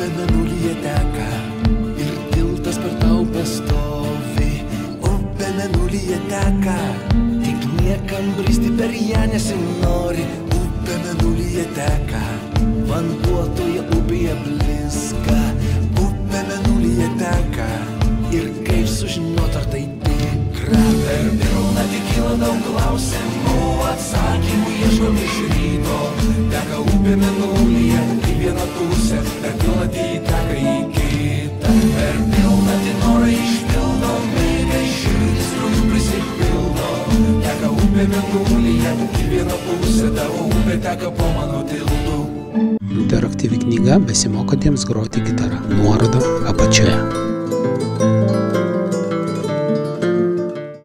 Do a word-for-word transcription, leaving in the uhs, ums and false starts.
upė mėnulyje teka ir tiltas per tau pastovi. Upė mėnulyje teka, tik niekam bristi per ją nesinori. Upė mėnulyje teka, vanduo toje upėje blizga. Upė mėnulyje teka ir kaip sužinot ar tai tikra. Per pilnatį kyla daug klausimų, atsakymų ieškom iš ryto. Teka upė mėnulyje į vieną pusę, per pilnatį teka į kitą. Per pilnatį norai išpildomi, kai širdis krauju prisipildo. Teka upė mėnulyje į vieną pusę, tavo upė teka po mano tiltu. Interaktyvi knyga besimokantiems groti gitarą. Nuoroda apačioje.